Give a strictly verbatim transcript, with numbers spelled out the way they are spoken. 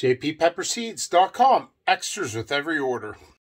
j p pepper seeds dot com. Extras with every order.